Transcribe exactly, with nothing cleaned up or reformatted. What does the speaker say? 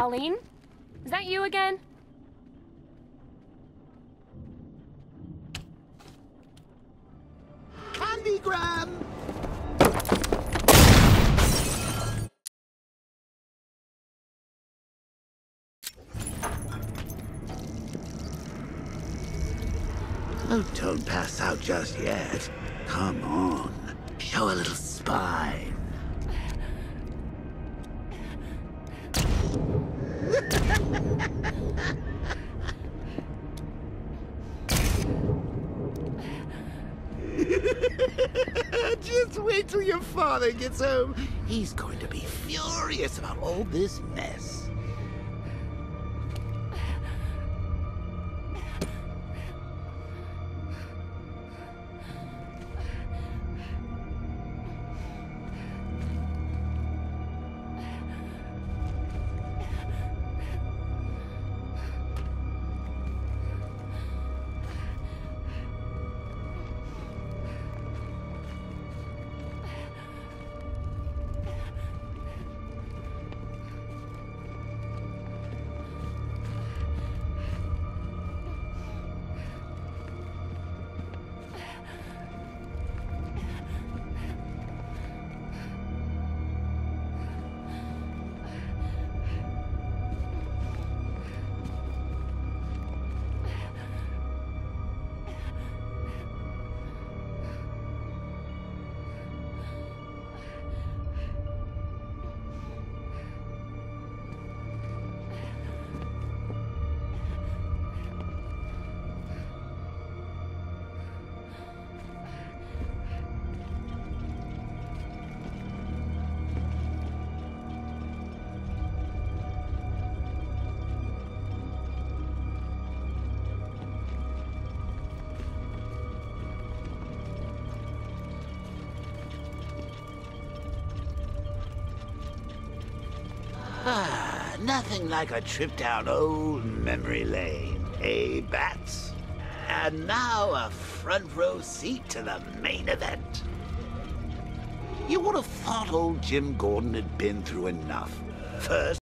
Colleen? Is that you again? Candygram! Oh, don't pass out just yet. Come on. Show a little spine. Just wait till your father gets home. He's going to be furious about all this mess. Ah, nothing like a trip down old memory lane, eh, Bats? And now a front row seat to the main event. You would have thought old Jim Gordon had been through enough. First,